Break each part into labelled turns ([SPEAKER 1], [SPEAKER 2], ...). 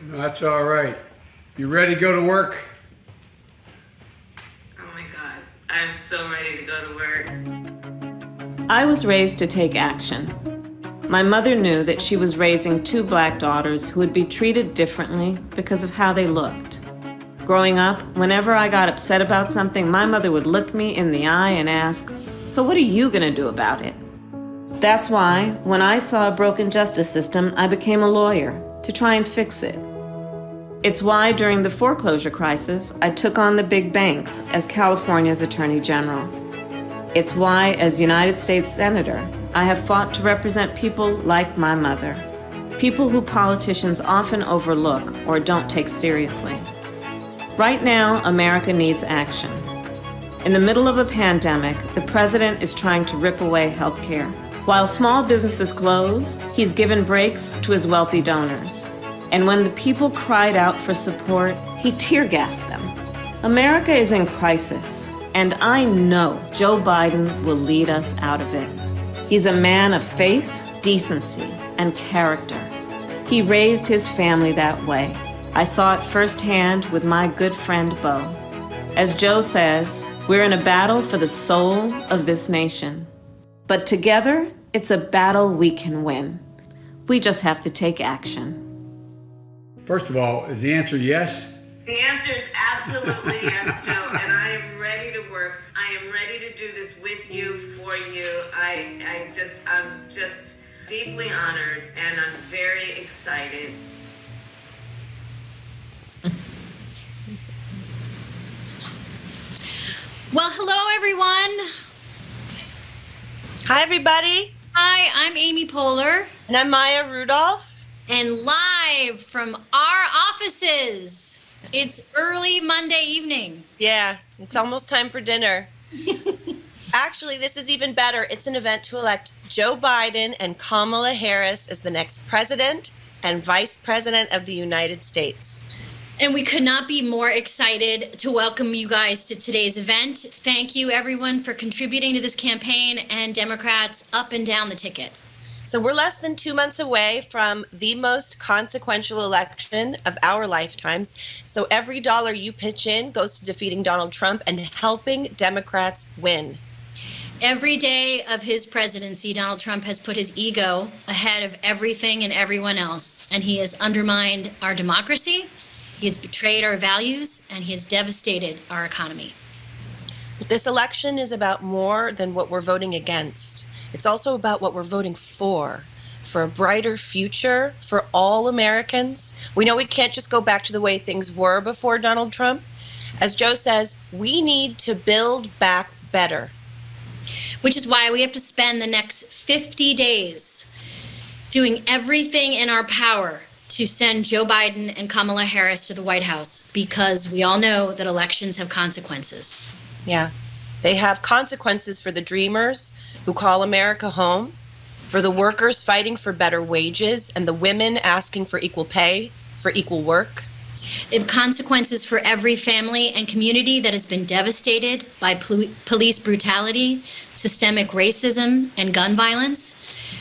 [SPEAKER 1] That's all right. You ready to go to work?
[SPEAKER 2] Oh my God, I'm so ready to go to work.
[SPEAKER 3] I was raised to take action. My mother knew that she was raising two black daughters who would be treated differently because of how they looked. Growing up, whenever I got upset about something, my mother would look me in the eye and ask, "So what are you going to do about it?" That's why, when I saw a broken justice system, I became a lawyer to try and fix it. It's why, during the foreclosure crisis, I took on the big banks as California's Attorney General. It's why, as United States Senator, I have fought to represent people like my mother, people who politicians often overlook or don't take seriously. Right now, America needs action. In the middle of a pandemic, the president is trying to rip away health care. While small businesses close, he's given breaks to his wealthy donors. And when the people cried out for support, he tear-gassed them. America is in crisis, and I know Joe Biden will lead us out of it. He's a man of faith, decency, and character. He raised his family that way. I saw it firsthand with my good friend Beau. As Joe says, we're in a battle for the soul of this nation. But together, it's a battle we can win. We just have to take action.
[SPEAKER 1] First of all, is the answer yes?
[SPEAKER 2] The answer is absolutely yes, Joe, and I am ready to work. I am ready to do this with you, for you. I'm just deeply honored, and I'm very excited.
[SPEAKER 4] Well, hello, everyone.
[SPEAKER 5] Hi, everybody.
[SPEAKER 4] Hi, I'm Amy Poehler.
[SPEAKER 5] And I'm Maya Rudolph.
[SPEAKER 4] And live from our offices, it's early Monday evening.
[SPEAKER 5] Yeah, it's almost time for dinner. Actually, this is even better. It's an event to elect Joe Biden and Kamala Harris as the next president and vice president of the United States.
[SPEAKER 4] And we could not be more excited to welcome you guys to today's event. Thank you, everyone, for contributing to this campaign, and Democrats up and down the ticket.
[SPEAKER 5] So we're less than 2 months away from the most consequential election of our lifetimes. So every dollar you pitch in goes to defeating Donald Trump and helping Democrats win.
[SPEAKER 4] Every day of his presidency, Donald Trump has put his ego ahead of everything and everyone else. And he has undermined our democracy. He has betrayed our values, and he has devastated our economy.
[SPEAKER 5] But this election is about more than what we're voting against. It's also about what we're voting for a brighter future for all Americans. We know we can't just go back to the way things were before Donald Trump. As Joe says, we need to build back better.
[SPEAKER 4] Which is why we have to spend the next 50 days doing everything in our power to send Joe Biden and Kamala Harris to the White House, because we all know that elections have consequences.
[SPEAKER 5] Yeah, they have consequences for the dreamers who call America home, for the workers fighting for better wages, and the women asking for equal pay for equal work.
[SPEAKER 4] They have consequences for every family and community that has been devastated by police brutality, systemic racism, and gun violence.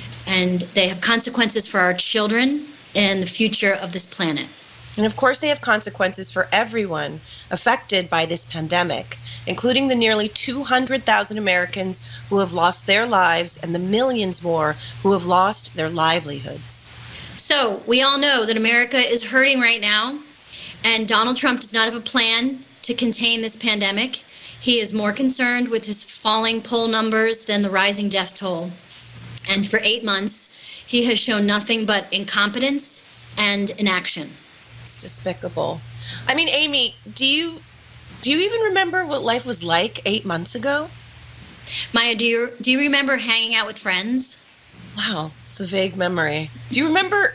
[SPEAKER 4] And they have consequences for our children and the future of this planet.
[SPEAKER 5] And of course, they have consequences for everyone affected by this pandemic, including the nearly 200,000 Americans who have lost their lives and the millions more who have lost their livelihoods.
[SPEAKER 4] So we all know that America is hurting right now, and Donald Trump does not have a plan to contain this pandemic. He is more concerned with his falling poll numbers than the rising death toll. And for 8 months, he has shown nothing but incompetence and inaction.
[SPEAKER 5] It's despicable. I mean, Amy, do you even remember what life was like 8 months ago?
[SPEAKER 4] Maya, do you remember hanging out with friends?
[SPEAKER 5] Wow, it's a vague memory. Do you remember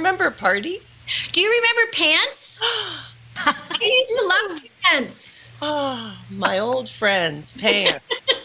[SPEAKER 5] parties?
[SPEAKER 4] Do you remember pants? I used to love pants.
[SPEAKER 5] Oh, my old friends, pants.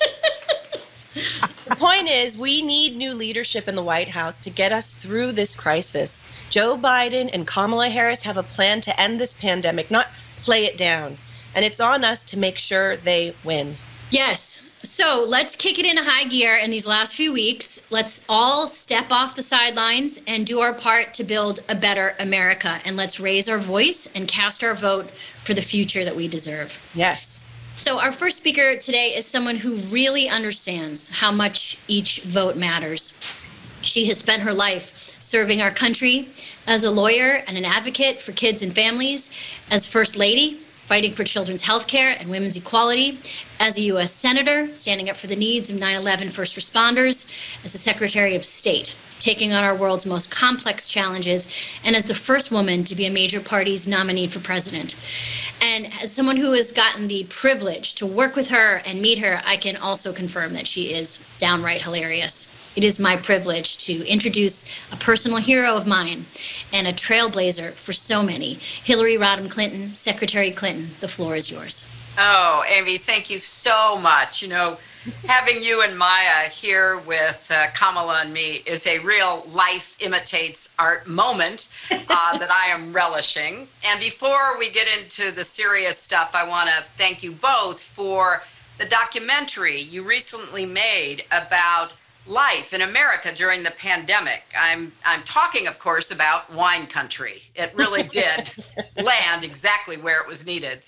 [SPEAKER 5] The point is, we need new leadership in the White House to get us through this crisis. Joe Biden and Kamala Harris have a plan to end this pandemic, not play it down. And it's on us to make sure they win.
[SPEAKER 4] Yes, So let's kick it into high gear in these last few weeks. Let's all step off the sidelines and do our part to build a better America. And let's raise our voice and cast our vote for the future that we deserve.
[SPEAKER 5] Yes.
[SPEAKER 4] So our first speaker today is someone who really understands how much each vote matters. She has spent her life serving our country as a lawyer and an advocate for kids and families, as First Lady, fighting for children's health care and women's equality, as a U.S. Senator, standing up for the needs of 9/11 first responders, as the Secretary of State, taking on our world's most complex challenges, and as the first woman to be a major party's nominee for president. And as someone who has gotten the privilege to work with her and meet her, I can also confirm that she is downright hilarious. It is my privilege to introduce a personal hero of mine and a trailblazer for so many, Hillary Rodham Clinton. Secretary Clinton, the floor is yours.
[SPEAKER 6] Oh, Amy, thank you so much. Having you and Maya here with Kamala and me is a real life imitates art moment that I am relishing. And before we get into the serious stuff, I want to thank you both for the documentary you recently made about life in America during the pandemic. I'm talking, of course, about wine country. It really did land exactly where it was needed.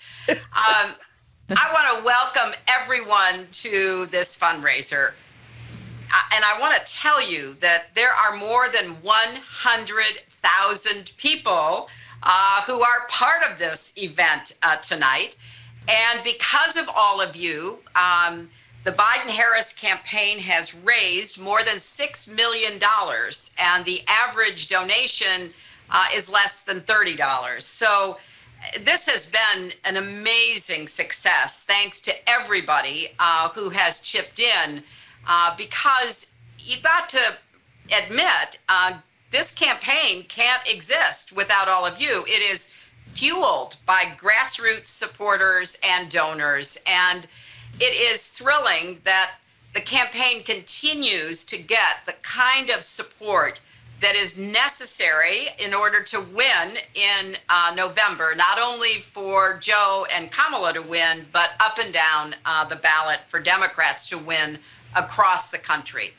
[SPEAKER 6] I want to welcome everyone to this fundraiser. And I want to tell you that there are more than 100,000 people who are part of this event tonight. And because of all of you, the Biden-Harris campaign has raised more than $6 million, and the average donation is less than $30. So this has been an amazing success, thanks to everybody who has chipped in, because you got to admit this campaign can't exist without all of you. It is fueled by grassroots supporters and donors, and it is thrilling that the campaign continues to get the kind of support that is necessary in order to win in November, not only for Joe and Kamala to win, but up and down the ballot for Democrats to win across the country.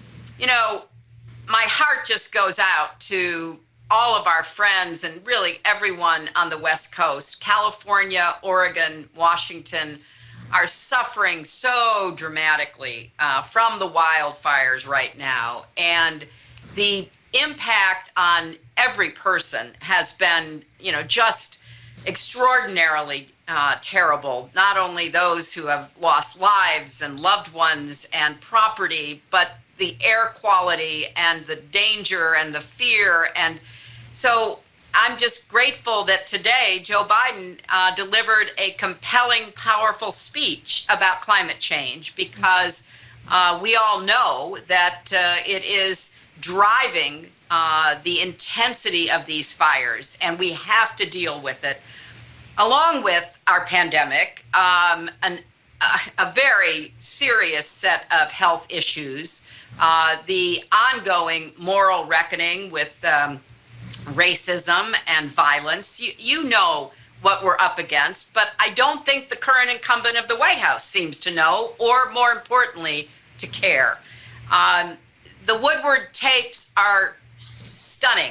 [SPEAKER 6] My heart just goes out to all of our friends and really everyone on the West Coast. California, Oregon, Washington are suffering so dramatically from the wildfires right now. And the impact on every person has been, just extraordinarily terrible. Not only those who have lost lives and loved ones and property, but the air quality and the danger and the fear. And so I'm just grateful that today Joe Biden delivered a compelling, powerful speech about climate change, because we all know that it is driving the intensity of these fires, and we have to deal with it, along with our pandemic, a very serious set of health issues, the ongoing moral reckoning with racism and violence. You know what we're up against, but I don't think the current incumbent of the White House seems to know, or more importantly, to care. The Woodward tapes are stunning.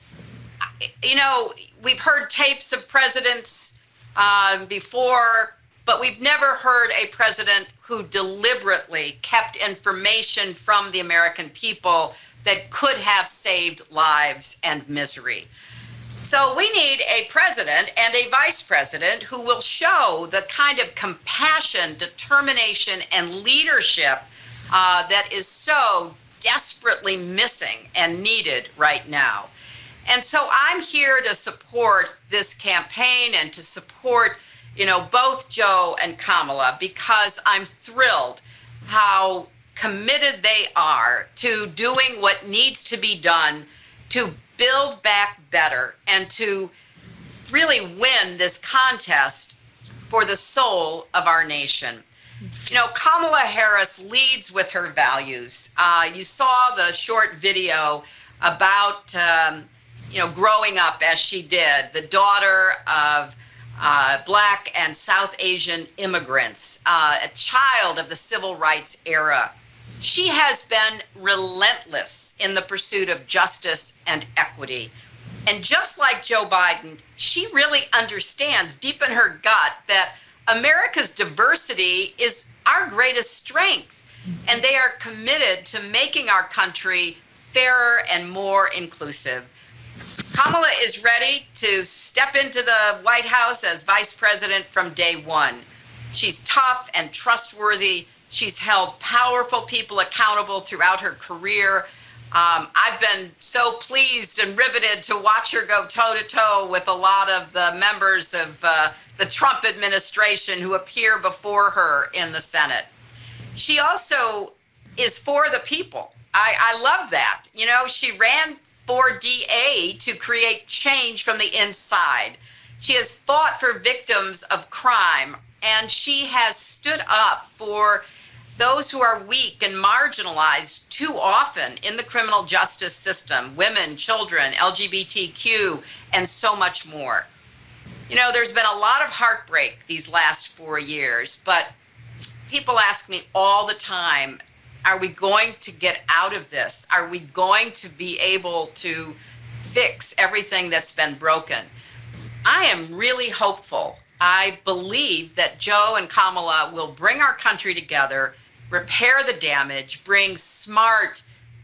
[SPEAKER 6] We've heard tapes of presidents before, but we've never heard a president who deliberately kept information from the American people that could have saved lives and misery. So we need a president and a vice president who will show the kind of compassion, determination, and leadership that is so desperately missing and needed right now. And so I'm here to support this campaign and to support, both Joe and Kamala, because I'm thrilled how committed they are to doing what needs to be done to build back better and to really win this contest for the soul of our nation. Kamala Harris leads with her values. You saw the short video about, growing up as she did, the daughter of Black and South Asian immigrants, a child of the civil rights era. She has been relentless in the pursuit of justice and equity. And just like Joe Biden, she really understands deep in her gut that America's diversity is our greatest strength. And they are committed to making our country fairer and more inclusive. Kamala is ready to step into the White House as vice president from day one. She's tough and trustworthy. She's held powerful people accountable throughout her career. I've been so pleased and riveted to watch her go toe-to-toe with a lot of the members of the Trump administration who appear before her in the Senate. She also is for the people. I love that. You know, she ran for DA to create change from the inside. She has fought for victims of crime, and she has stood up for those who are weak and marginalized too often in the criminal justice system, women, children, LGBTQ, and so much more. You know, there's been a lot of heartbreak these last 4 years, but people ask me all the time, are we going to get out of this? Are we going to be able to fix everything that's been broken? I am really hopeful. I believe that Joe and Kamala will bring our country together, repair the damage, bring smart,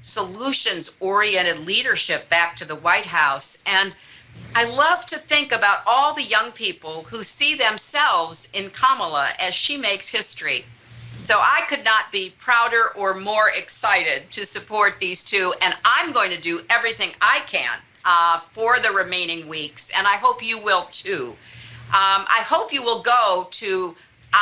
[SPEAKER 6] solutions-oriented leadership back to the White House. And I love to think about all the young people who see themselves in Kamala as she makes history. So I could not be prouder or more excited to support these two, and I'm going to do everything I can for the remaining weeks, and I hope you will too. I hope you will go to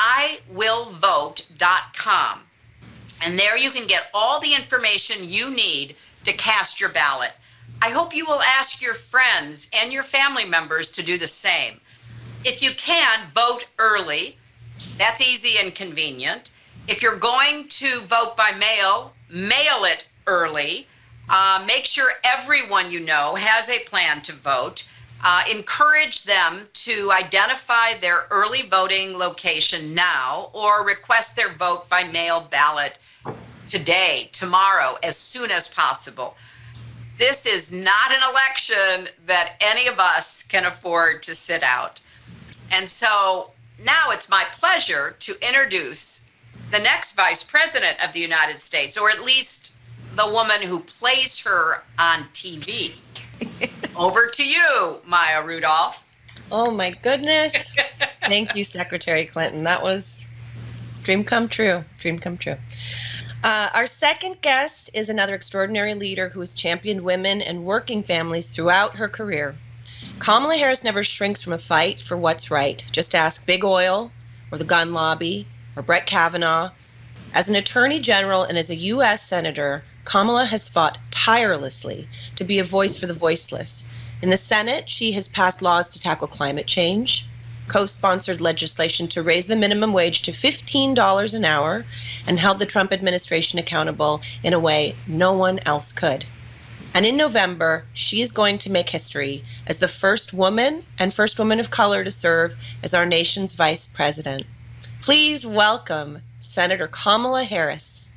[SPEAKER 6] iwillvote.com, and there you can get all the information you need to cast your ballot. I hope you will ask your friends and your family members to do the same. If you can, vote early. That's easy and convenient. If you're going to vote by mail, mail it early. Make sure everyone you know has a plan to vote. Encourage them to identify their early voting location now or request their vote by mail ballot today, tomorrow, as soon as possible. This is not an election that any of us can afford to sit out. And so now it's my pleasure to introduce the next vice president of the United States, or at least the woman who plays her on TV. Over to you, Maya Rudolph.
[SPEAKER 5] Oh my goodness. Thank you, Secretary Clinton. That was dream come true. Dream come true. Our second guest is another extraordinary leader who has championed women and working families throughout her career. Kamala Harris never shrinks from a fight for what's right. Just ask Big Oil or the gun lobby or Brett Kavanaugh. As an attorney general and as a U.S. senator, Kamala has fought tirelessly to be a voice for the voiceless. In the Senate, she has passed laws to tackle climate change, co-sponsored legislation to raise the minimum wage to $15 an hour, and held the Trump administration accountable in a way no one else could. And in November, she is going to make history as the first woman and first woman of color to serve as our nation's vice president. Please welcome Senator Kamala Harris.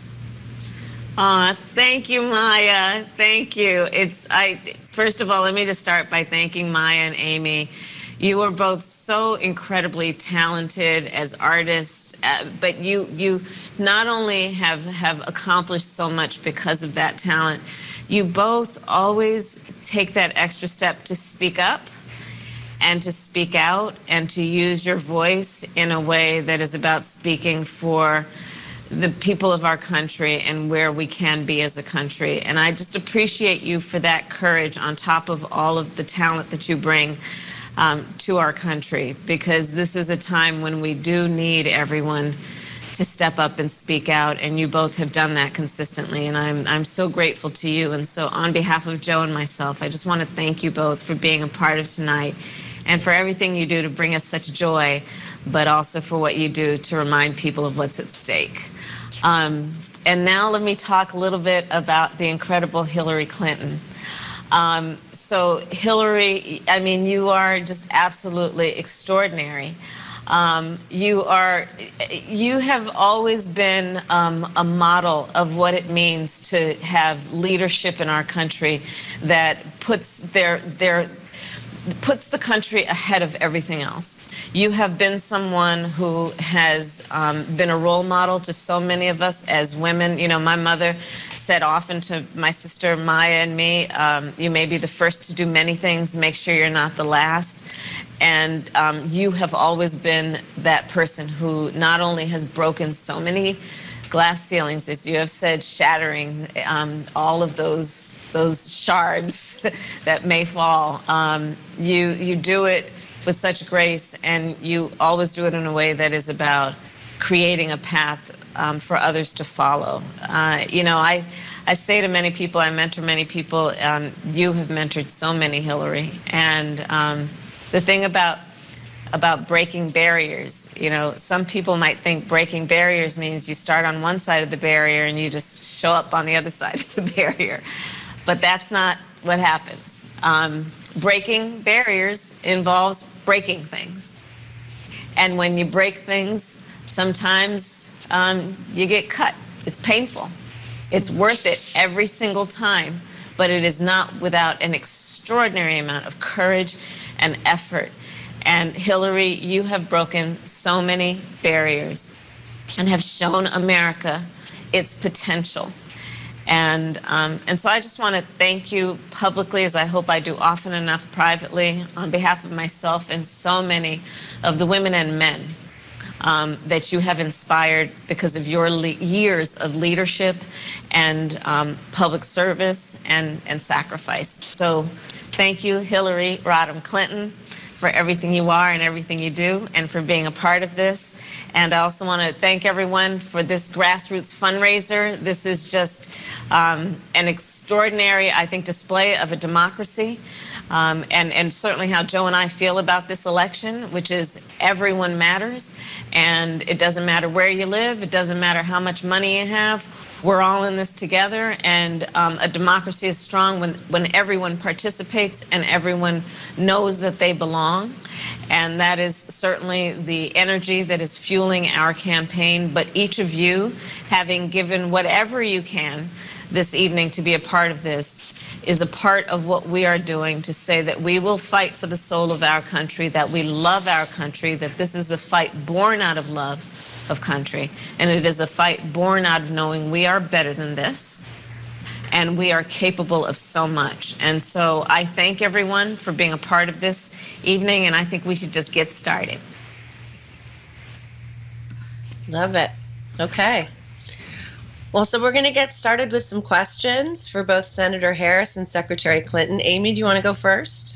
[SPEAKER 3] Thank you, Maya. Thank you. First of all, let me just start by thanking Maya and Amy. You are both so incredibly talented as artists, but you not only have accomplished so much because of that talent, you both always take that extra step to speak up and to speak out and to use your voice in a way that is about speaking for the people of our country and where we can be as a country. And I just appreciate you for that courage on top of all of the talent that you bring to our country, because this is a time when we do need everyone to step up and speak out, and you both have done that consistently, and I'm so grateful to you. And so on behalf of Joe and myself, I just want to thank you both for being a part of tonight and for everything you do to bring us such joy, but also for what you do to remind people of what's at stake. And now let me talk a little bit about the incredible Hillary Clinton. So Hillary, I mean, you are just absolutely extraordinary. You have always been a model of what it means to have leadership in our country that puts puts the country ahead of everything else. You have been someone who has been a role model to so many of us as women. You know, my mother said often to my sister Maya and me, you may be the first to do many things, make sure you're not the last. And you have always been that person who not only has broken so many glass ceilings, as you have said, shattering all of those shards that may fall. You do it with such grace, and you always do it in a way that is about creating a path for others to follow. You know, I say to many people, I mentor many people, you have mentored so many, Hillary. And the thing about breaking barriers, you know, some people might think breaking barriers means you start on one side of the barrier and you just show up on the other side of the barrier. But that's not what happens. Breaking barriers involves breaking things. And when you break things, sometimes you get cut. It's painful. It's worth it every single time, but it is not without an extraordinary amount of courage and effort. And Hillary, you have broken so many barriers and have shown America its potential. And so I just want to thank you publicly, as I hope I do often enough privately, on behalf of myself and so many of the women and men that you have inspired because of your years of leadership and public service and sacrifice. So thank you, Hillary Rodham Clinton, for everything you are and everything you do, and for being a part of this. And I also want to thank everyone for this grassroots fundraiser. This is just an extraordinary, I think, display of a democracy, and certainly how Joe and I feel about this election, which is everyone matters, and it doesn't matter where you live, it doesn't matter how much money you have. We're all in this together, and a democracy is strong when everyone participates and everyone knows that they belong. And that is certainly the energy that is fueling our campaign. But each of you, having given whatever you can this evening to be a part of this, is a part of what we are doing to say that we will fight for the soul of our country, that we love our country, that this is a fight born out of love of country, and it is a fight born out of knowing we are better than this and we are capable of so much. And so I thank everyone for being a part of this evening, and I think we should just get started.
[SPEAKER 5] Love it. Okay. Well, so we're going to get started with some questions for both Senator Harris and Secretary Clinton. Amy, do you want to go first?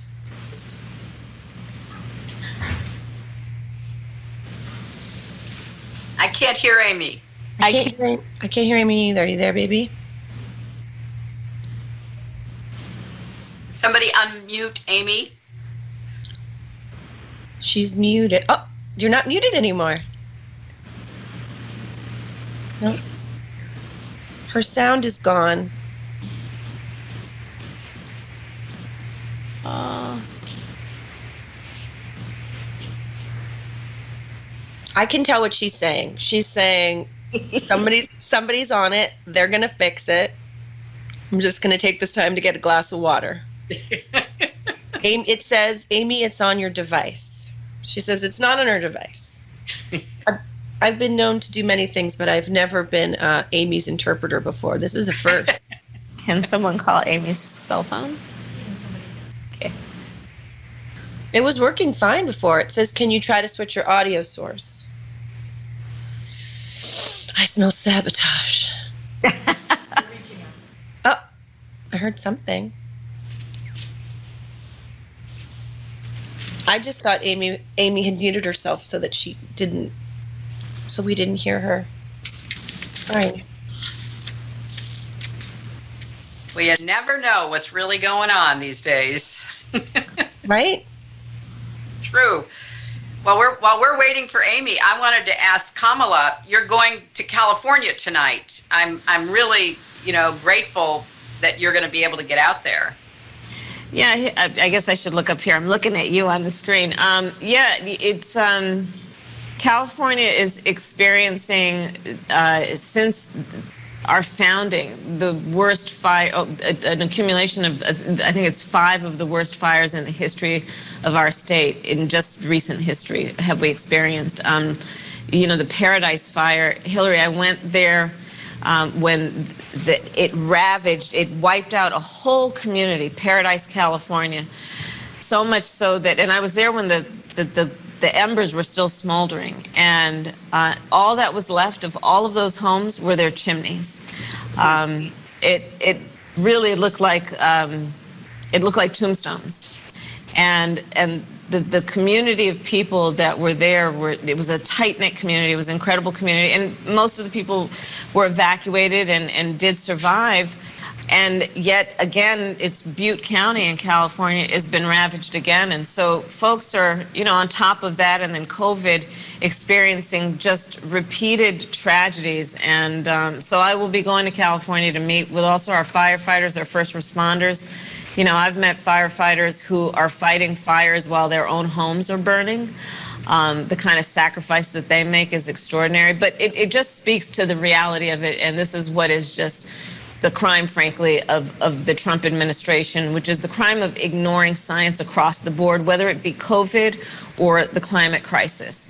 [SPEAKER 6] I can't hear Amy.
[SPEAKER 5] I can't hear Amy either. Are you there, baby?
[SPEAKER 6] Somebody unmute Amy.
[SPEAKER 5] She's muted. Oh, you're not muted anymore. No. Her sound is gone. I can tell what she's saying. She's saying somebody's on it. They're going to fix it. I'm just going to take this time to get a glass of water. It says, Amy, it's on your device. She says it's not on her device. I've been known to do many things, but I've never been Amy's interpreter before. This is a first.
[SPEAKER 3] Can someone call Amy's cell phone? Okay.
[SPEAKER 5] It was working fine before. It says, can you try to switch your audio source? I smell sabotage. Oh, I heard something. I just thought Amy had muted herself so that so we didn't hear her. All right.
[SPEAKER 6] Well, you never know what's really going on these days.
[SPEAKER 5] Right?
[SPEAKER 6] True. While we're waiting for Amy, I wanted to ask Kamala, you're going to California tonight. I'm really, grateful that you're going to be able to get out there.
[SPEAKER 3] Yeah, I guess I should look up here. I'm looking at you on the screen. It's California is experiencing since our founding the worst fire, an accumulation of I think it's 5 of the worst fires in the history of our state. In just recent history have we experienced. The Paradise Fire, Hillary, I went there when it wiped out a whole community, Paradise, California. So much so that, and I was there when the embers were still smoldering, and all that was left of all of those homes were their chimneys. It really looked like tombstones, and the community of people that were there it was a tight-knit community. It was an incredible community, and most of the people were evacuated and did survive. And yet again, it's Butte County in California has been ravaged again. And so folks are, on top of that, and then COVID, experiencing just repeated tragedies. And so I will be going to California to meet with also our firefighters, our first responders. I've met firefighters who are fighting fires while their own homes are burning. The kind of sacrifice that they make is extraordinary. But it just speaks to the reality of it. And this is what is just the crime, frankly, of the Trump administration, which is the crime of ignoring science across the board, whether it be COVID or the climate crisis.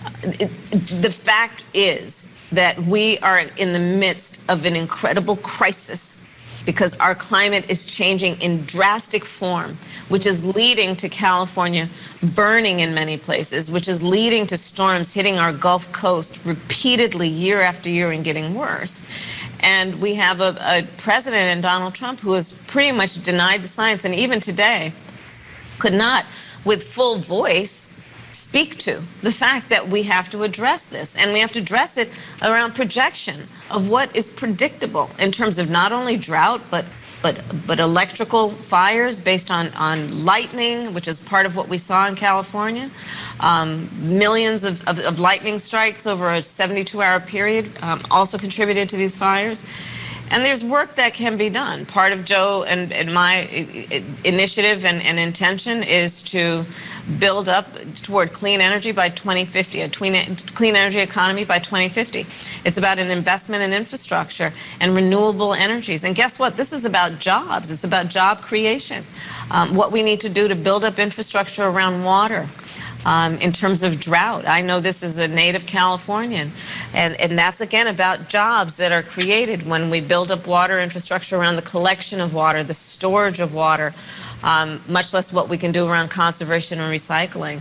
[SPEAKER 3] The fact is that we are in the midst of an incredible crisis because our climate is changing in drastic form, which is leading to California burning in many places, which is leading to storms hitting our Gulf Coast repeatedly year after year and getting worse. And we have a president in Donald Trump who has pretty much denied the science, and even today could not, with full voice, speak to the fact that we have to address this. And we have to address it around projection of what is predictable in terms of not only drought, but electrical fires based on lightning, which is part of what we saw in California. Millions of lightning strikes over a 72-hour period also contributed to these fires. And there's work that can be done. Part of Joe and my initiative and intention is to build up toward clean energy by 2050, a clean energy economy by 2050. It's about an investment in infrastructure and renewable energies. And guess what? This is about jobs. It's about job creation. What we need to do to build up infrastructure around water. In terms of drought. I know this is a native Californian, and that's, again, about jobs that are created when we build up water infrastructure around the collection of water, the storage of water, much less what we can do around conservation and recycling.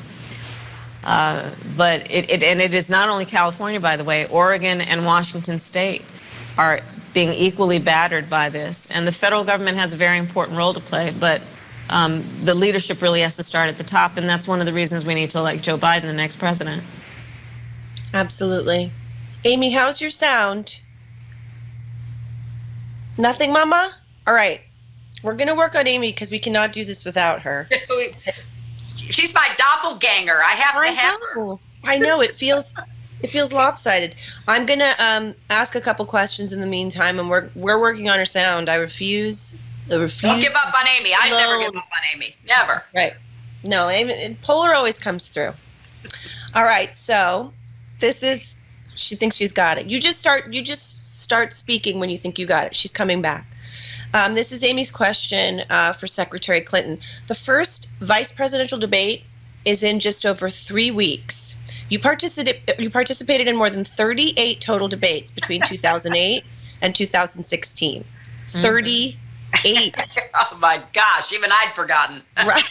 [SPEAKER 3] But it is not only California, by the way. Oregon and Washington State are being equally battered by this, and the federal government has a very important role to play, but the leadership really has to start at the top, and that's one of the reasons we need to elect Joe Biden the next president.
[SPEAKER 5] Absolutely. Amy, how's your sound? Nothing, Mama? All right. We're going to work on Amy because we cannot do this without her.
[SPEAKER 6] She's my doppelganger. I have to have her.
[SPEAKER 5] I know. It feels lopsided. I'm going to ask a couple questions in the meantime, and we're working on her sound. I refuse.
[SPEAKER 6] Don't give up on Amy. I never give up on Amy. Never.
[SPEAKER 5] Right. No, Amy, Poehler always comes through. All right. So she thinks she's got it. You just start speaking when you think you got it. She's coming back. This is Amy's question for Secretary Clinton. The first vice presidential debate is in just over 3 weeks. You participated in more than 38 total debates between 2008 and 2016. 38.
[SPEAKER 6] Oh my gosh, even I'd forgotten.
[SPEAKER 5] Right.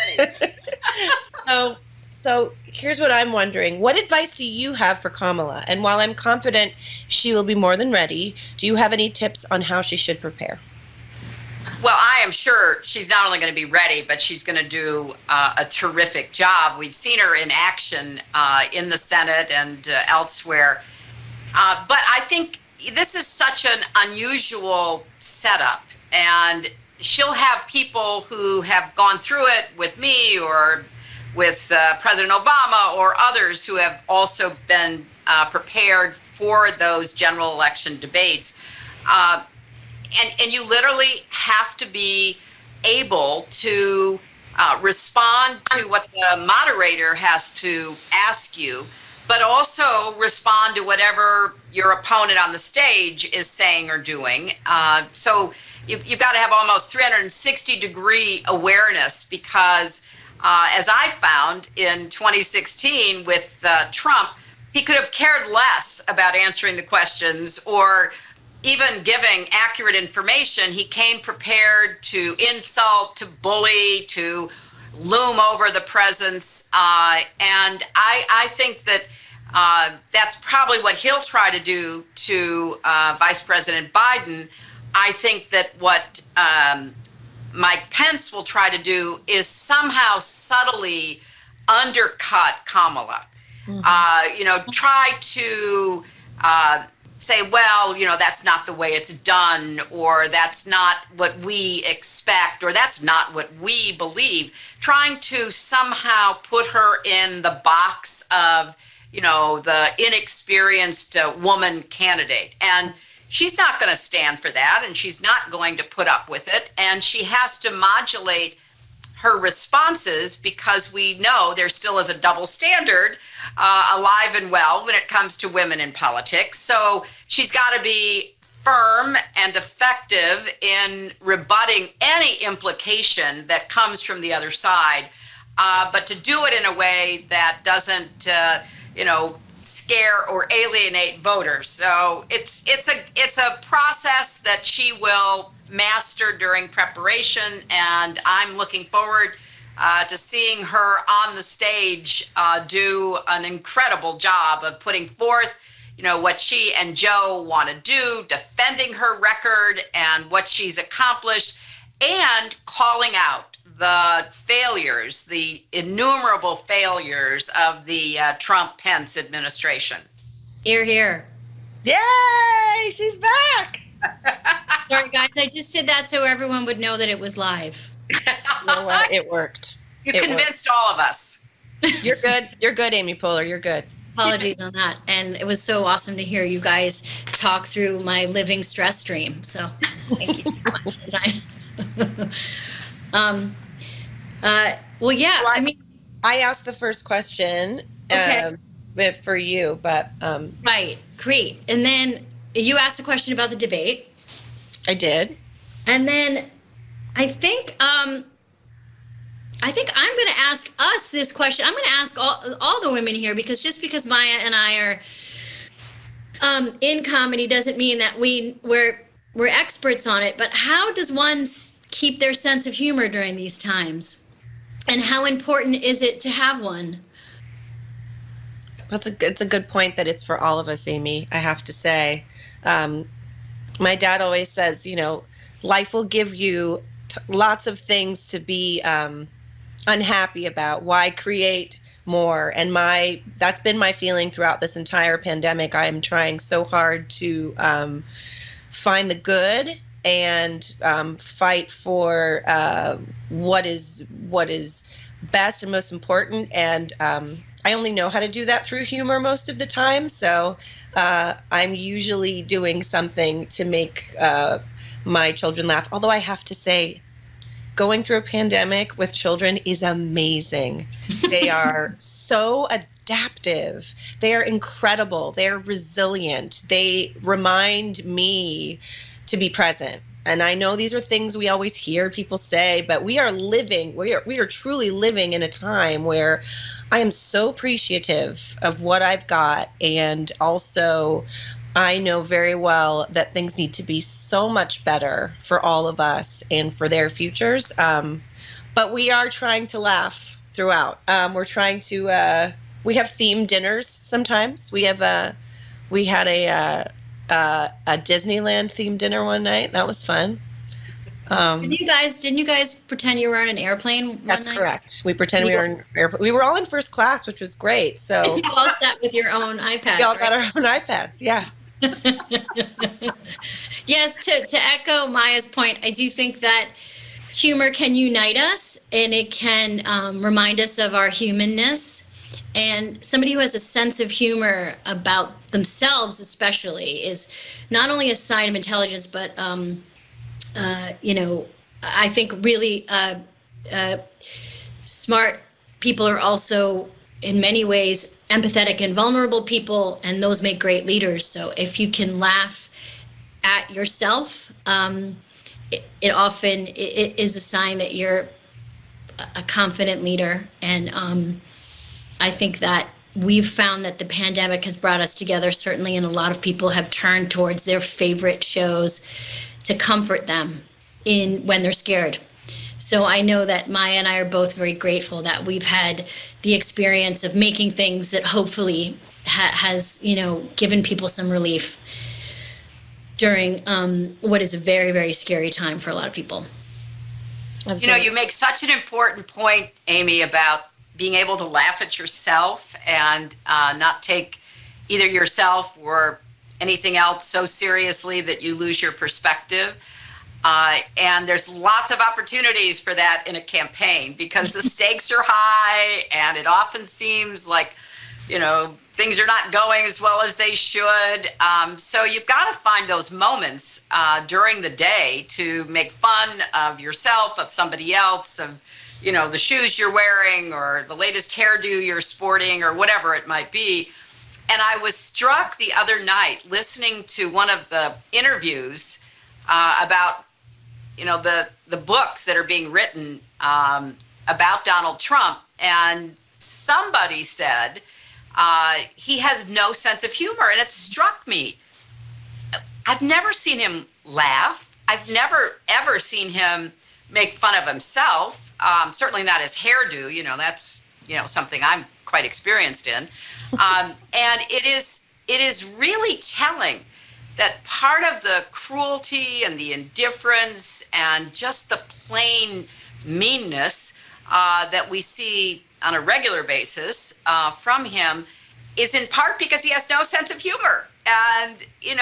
[SPEAKER 5] So here's what I'm wondering. What advice do you have for Kamala? And while I'm confident she will be more than ready, do you have any tips on how she should prepare?
[SPEAKER 6] Well, I am sure she's not only going to be ready, but she's going to do a terrific job. We've seen her in action in the Senate and elsewhere. But I think this is such an unusual setup. And she'll have people who have gone through it with me or with President Obama or others who have also been prepared for those general election debates. And you literally have to be able to respond to what the moderator has to ask you, but also respond to whatever your opponent on the stage is saying or doing. So you've got to have almost 360-degree awareness because, as I found in 2016 with Trump, he could have cared less about answering the questions or even giving accurate information. He came prepared to insult, to bully, to loom over the presence. And I think that that's probably what he'll try to do to Vice President Biden. I think that what Mike Pence will try to do is somehow subtly undercut Kamala. Try to say, well, that's not the way it's done, or that's not what we expect, or that's not what we believe. Trying to somehow put her in the box of, the inexperienced woman candidate. And she's not going to stand for that, and she's not going to put up with it. And she has to modulate her responses because we know there still is a double standard alive and well when it comes to women in politics. So she's got to be firm and effective in rebutting any implication that comes from the other side, but to do it in a way that doesn't, scare or alienate voters. So it's a process that she will master during preparation, and I'm looking forward to seeing her on the stage do an incredible job of putting forth, what she and Joe want to do, defending her record and what she's accomplished, and calling out the failures, the innumerable failures of the Trump-Pence administration.
[SPEAKER 4] Hear, hear.
[SPEAKER 5] Yay! She's back.
[SPEAKER 4] Sorry, guys. I just did that so everyone would know that it was live.
[SPEAKER 5] You know what? It worked.
[SPEAKER 6] You convinced all of us.
[SPEAKER 5] You're good. You're good, Amy Poehler. You're good.
[SPEAKER 4] Apologies on that. And it was so awesome to hear you guys talk through my living stress stream. So thank you so much. Well, yeah.
[SPEAKER 5] Well,
[SPEAKER 4] I mean,
[SPEAKER 5] I asked the first question for you, but
[SPEAKER 4] right, great. And then you asked a question about the debate.
[SPEAKER 5] I did.
[SPEAKER 4] And then I think I'm going to ask us this question. I'm going to ask all the women here, because just because Maya and I are in comedy doesn't mean that we're experts on it. But how does one keep their sense of humor during these times? And how important is it to have one?
[SPEAKER 5] It's a good point that it's for all of us, Amy, I have to say. My dad always says, life will give you lots of things to be unhappy about. Why create more? And that's been my feeling throughout this entire pandemic. I am trying so hard to find the good and fight for what is best and most important. And I only know how to do that through humor most of the time. So I'm usually doing something to make my children laugh. Although I have to say, going through a pandemic with children is amazing. They are so adaptive. They are incredible. They're resilient. They remind me to be present. And I know these are things we always hear people say, but we are truly living in a time where I am so appreciative of what I've got. And also, I know very well that things need to be so much better for all of us and for their futures. But we are trying to laugh throughout. We're trying to, we have themed dinners sometimes. We had a Disneyland themed dinner one night. That was fun.
[SPEAKER 4] Didn't you guys pretend you were on an airplane one
[SPEAKER 5] That's
[SPEAKER 4] night?
[SPEAKER 5] correct. We pretend we were in airplane. We were all in first class, which was great. So
[SPEAKER 4] You all sat with your own iPad.
[SPEAKER 5] we all got our own iPads. Yeah.
[SPEAKER 4] Yes, to echo Maya's point, I do think that humor can unite us, and it can remind us of our humanness. And somebody who has a sense of humor about themselves especially is not only a sign of intelligence, but I think really smart people are also, in many ways, empathetic and vulnerable people, and those make great leaders. So if you can laugh at yourself, it often is a sign that you're a confident leader. And I think that we've found that the pandemic has brought us together, certainly, and a lot of people have turned towards their favorite shows to comfort them when they're scared. So I know that Maya and I are both very grateful that we've had the experience of making things that hopefully has, given people some relief during what is a very, very scary time for a lot of people.
[SPEAKER 5] Absolutely.
[SPEAKER 6] You make such an important point, Amy, about being able to laugh at yourself and not take either yourself or anything else so seriously that you lose your perspective. And there's lots of opportunities for that in a campaign because the stakes are high and it often seems like, things are not going as well as they should. So you've got to find those moments during the day to make fun of yourself, of somebody else, of, the shoes you're wearing or the latest hairdo you're sporting or whatever it might be. And I was struck the other night listening to one of the interviews about the books that are being written about Donald Trump, and somebody said he has no sense of humor, and it struck me. I've never seen him laugh. I've never ever seen him make fun of himself. Certainly not his hairdo. That's something I'm quite experienced in, and it is really telling that part of the cruelty and the indifference and just the plain meanness that we see on a regular basis from him is in part because he has no sense of humor. And,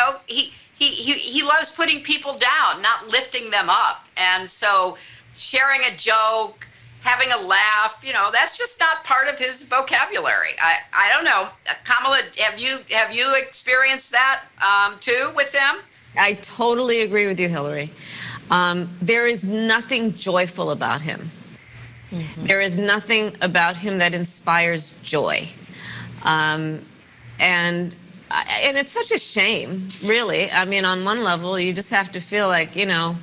[SPEAKER 6] he loves putting people down, not lifting them up. And so sharing a joke, having a laugh, that's just not part of his vocabulary. I don't know. Kamala, have you experienced that too with them?
[SPEAKER 3] I totally agree with you, Hillary. There is nothing joyful about him. Mm-hmm. There is nothing about him that inspires joy. And it's such a shame, really. I mean, on one level, you just have to feel like,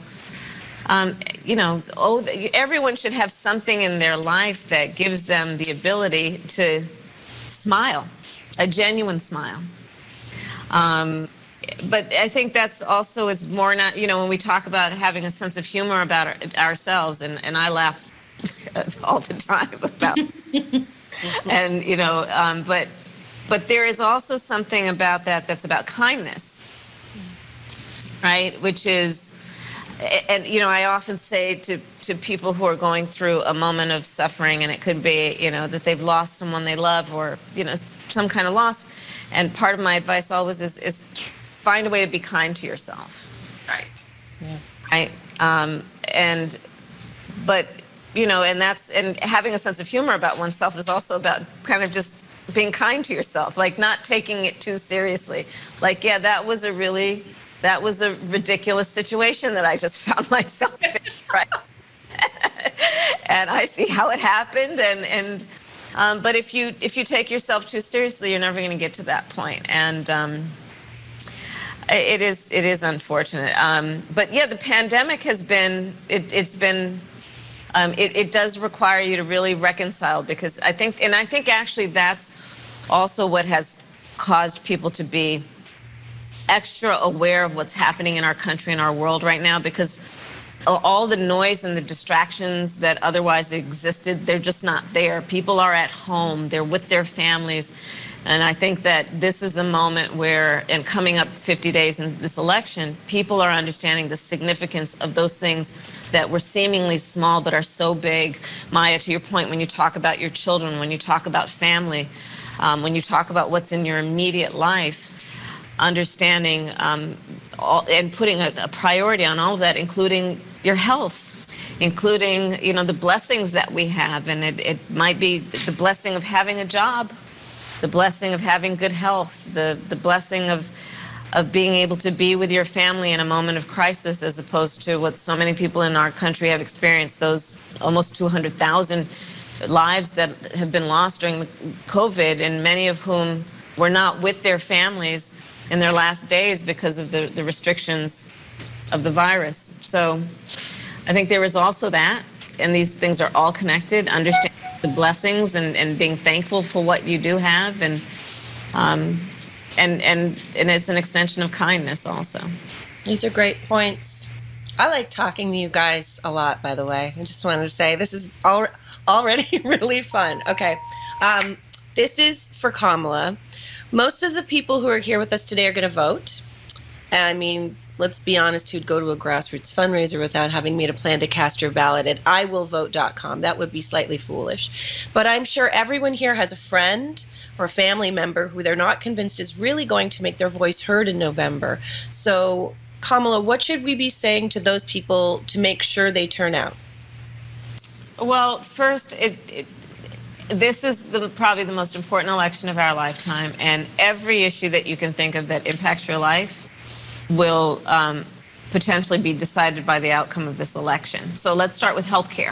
[SPEAKER 3] everyone should have something in their life that gives them the ability to smile, a genuine smile. But I think that's also is more not, when we talk about having a sense of humor about ourselves, and I laugh all the time about, and, but there is also something about that's about kindness, right? Which is, and I often say to people who are going through a moment of suffering, and it could be that they've lost someone they love, or some kind of loss, and part of my advice always is find a way to be kind to yourself.
[SPEAKER 6] Right.
[SPEAKER 3] Yeah. Right. And having a sense of humor about oneself is also about kind of just being kind to yourself, like not taking it too seriously. Like, yeah, that was a ridiculous situation that I just found myself in, right? And I see how it happened, but if you take yourself too seriously, you're never going to get to that point. And it is unfortunate. But yeah, the pandemic has been it does require you to really reconcile, because I think actually that's also what has caused people to be extra aware of what's happening in our country and our world right now, because all the noise and the distractions that otherwise existed, they're just not there. People are at home, they're with their families. And I think that this is a moment where, and coming up 50 days in this election, people are understanding the significance of those things that were seemingly small but are so big. Maya, to your point, when you talk about your children, when you talk about family, when you talk about what's in your immediate life, understanding and putting a priority on all of that, including your health, including the blessings that we have, and it might be the blessing of having a job, the blessing of having good health, the blessing of of being able to be with your family in a moment of crisis, as opposed to what so many people in our country have experienced, those almost 200,000 lives that have been lost during the COVID, and many of whom were not with their families in their last days because of the restrictions of the virus. So I think there is also that, and these things are all connected. Understand the blessings and being thankful for what you do have, and it's an extension of kindness also.
[SPEAKER 5] These are great points. I like talking to you guys a lot, by the way. I just wanted to say this is already really fun. Okay. This is for Kamala. Most of the people who are here with us today are going to vote. I mean, let's be honest, who'd go to a grassroots fundraiser without having made a plan to cast your ballot at iwillvote.com? That would be slightly foolish. But I'm sure everyone here has a friend or a family member who they're not convinced is really going to make their voice heard in November. So, Kamala, what should we be saying to those people to make sure they turn out?
[SPEAKER 3] Well, first, this is probably the most important election of our lifetime, and every issue that you can think of that impacts your life will potentially be decided by the outcome of this election. So let's start with health care.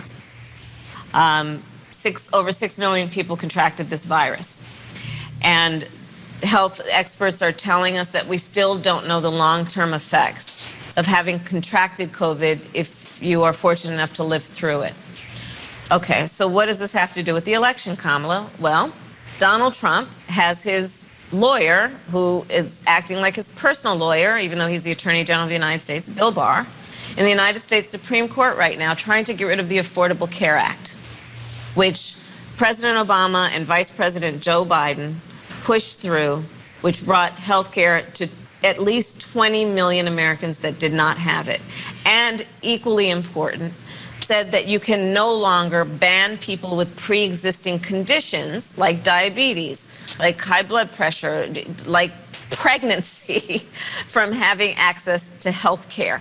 [SPEAKER 3] Over 6 million people contracted this virus, and health experts are telling us that we still don't know the long-term effects of having contracted COVID if you are fortunate enough to live through it. Okay, so what does this have to do with the election, Kamala? Well, Donald Trump has his lawyer, who is acting like his personal lawyer, even though he's the Attorney General of the United States, Bill Barr, in the United States Supreme Court right now, trying to get rid of the Affordable Care Act, which President Obama and Vice President Joe Biden pushed through, which brought health care to at least 20 million Americans that did not have it. And equally important, said that you can no longer ban people with pre-existing conditions like diabetes, like high blood pressure, like pregnancy from having access to health care.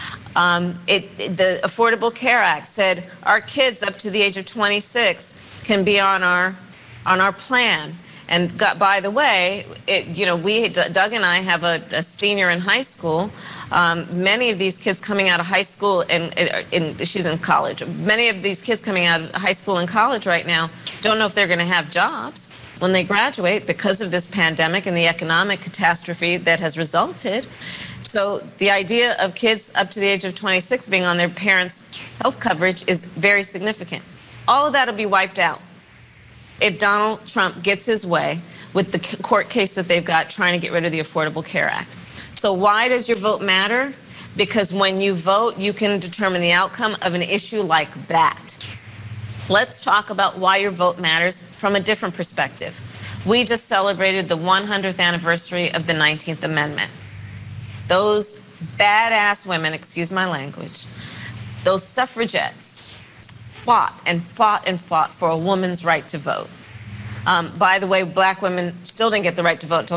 [SPEAKER 3] The Affordable Care Act said our kids up to the age of 26 can be on our plan. And by the way, Doug and I have a senior in high school. Many of these kids coming out of high school, and she's in college. Many of these kids coming out of high school and college right now don't know if they're going to have jobs when they graduate because of this pandemic and the economic catastrophe that has resulted. So the idea of kids up to the age of 26 being on their parents' health coverage is very significant. All of that will be wiped out if Donald Trump gets his way with the court case that they've got trying to get rid of the Affordable Care Act. So why does your vote matter? Because when you vote, you can determine the outcome of an issue like that. Let's talk about why your vote matters from a different perspective. We just celebrated the 100th anniversary of the 19th Amendment. Those badass women, excuse my language, those suffragettes, fought and fought and fought for a woman's right to vote. By the way, black women still didn't get the right to vote until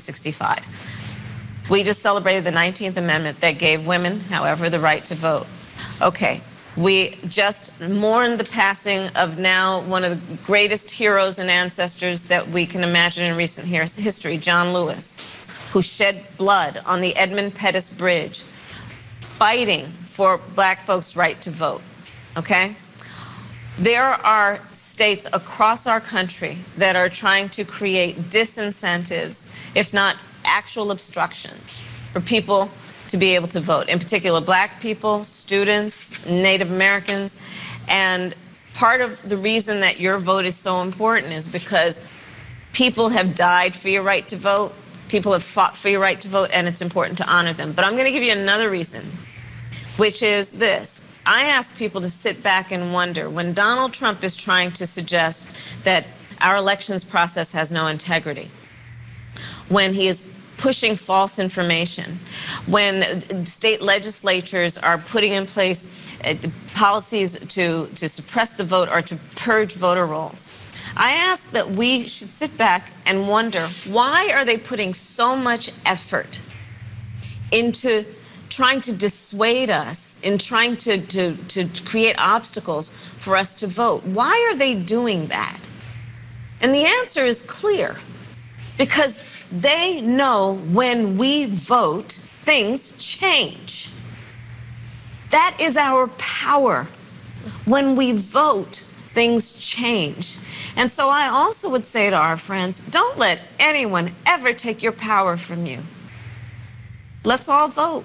[SPEAKER 3] 1965. We just celebrated the 19th Amendment that gave women, however, the right to vote. Okay, we just mourned the passing of now one of the greatest heroes and ancestors that we can imagine in recent history, John Lewis, who shed blood on the Edmund Pettus Bridge, fighting for black folks' right to vote, okay? There are states across our country that are trying to create disincentives, if not actual obstruction, for people to be able to vote, in particular black people, students, Native Americans. And part of the reason that your vote is so important is because people have died for your right to vote, people have fought for your right to vote, and it's important to honor them. But I'm going to give you another reason, which is this. I ask people to sit back and wonder, when Donald Trump is trying to suggest that our elections process has no integrity, when he is pushing false information, when state legislatures are putting in place policies to suppress the vote or to purge voter rolls, I ask that we should sit back and wonder, why are they putting so much effort into trying to dissuade us, in trying to create obstacles for us to vote? Why are they doing that? And the answer is clear. Because they know when we vote, things change. That is our power. When we vote, things change. And so I also would say to our friends, don't let anyone ever take your power from you. Let's all vote.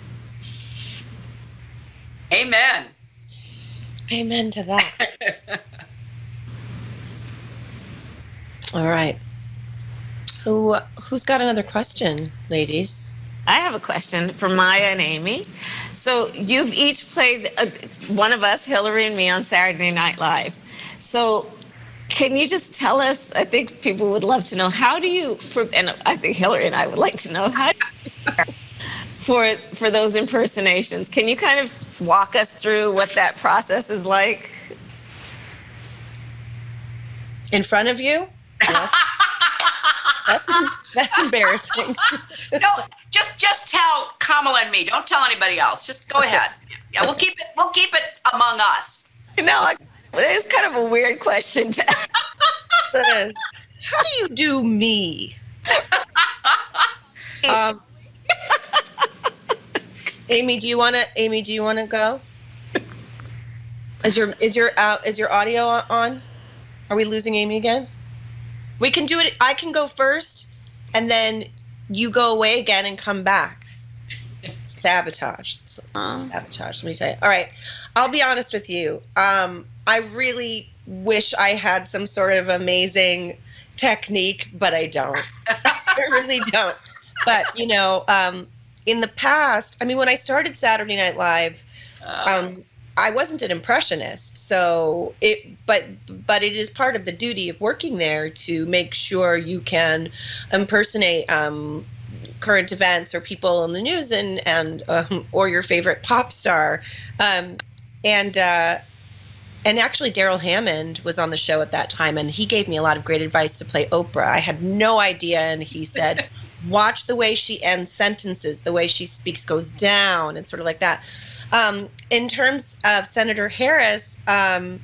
[SPEAKER 6] Amen.
[SPEAKER 5] Amen to that. All right. Who's got another question, ladies?
[SPEAKER 3] I have a question for Maya and Amy. So you've each played one of us, Hillary and me, on Saturday Night Live. So can you just tell us, I think people would love to know, how do you, and I think Hillary and I would like to know, how do you prepare for those impersonations? Can you kind of walk us through what that process is like?
[SPEAKER 5] In front of you? That's embarrassing.
[SPEAKER 6] No, just tell Kamala and me. Don't tell anybody else. Just go ahead. Yeah, we'll keep it among us.
[SPEAKER 3] It's kind of a weird question to ask.
[SPEAKER 5] How do you do me? Amy, do you want to go? Is your audio on? Are we losing Amy again? We can do it. I can go first, and then you go away again and come back. Sabotage. Sabotage. Let me tell you. All right. I'll be honest with you. I really wish I had some sort of amazing technique, but I don't. I really don't. But, in the past, when I started Saturday Night Live, I wasn't an impressionist, so but it is part of the duty of working there to make sure you can impersonate current events or people in the news and or your favorite pop star, and actually Daryl Hammond was on the show at that time, and he gave me a lot of great advice to play Oprah. I had no idea, and he said, watch the way she ends sentences, the way she speaks goes down, and sort of like that. In terms of Senator Harris, I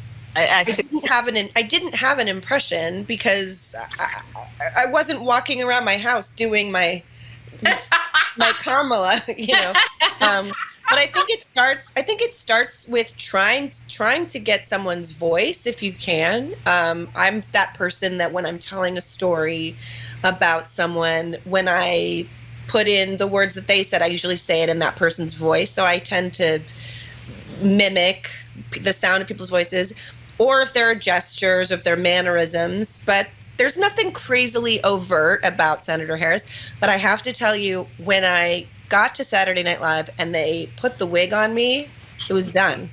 [SPEAKER 5] didn't have an impression because I wasn't walking around my house doing my Kamala, But I think it starts with trying to get someone's voice if you can. I'm that person that when I'm telling a story about someone, when I put in the words that they said, I usually say it in that person's voice. So I tend to mimic the sound of people's voices, or if there are gestures, or if there are mannerisms. But there's nothing crazily overt about Senator Harris. But I have to tell you, when I got to Saturday Night Live and they put the wig on me, it was done.